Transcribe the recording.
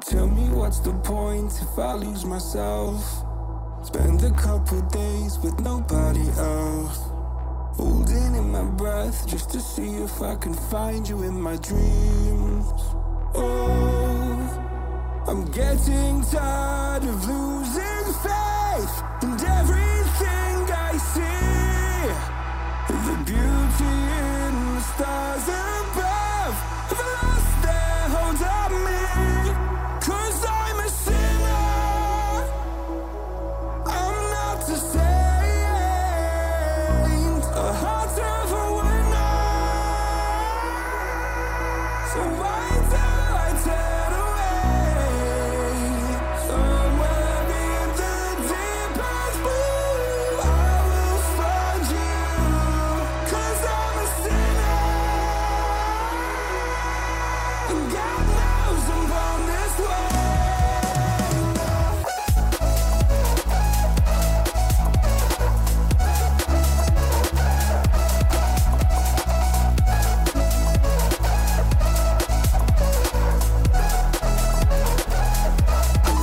Tell me what's the point if I lose myself? Spend a couple days with nobody else, holding in my breath just to see if I can find you in my dreams. Oh, I'm getting tired of losing faith in everything I see. The beauty in the stars above, have lost their hold on me. 'Cause I'm a sinner, I'm not a saint, a heart of a winner. So why do I turn away? Somewhere in the deepest blue, I will find you. 'Cause I'm a sinner, and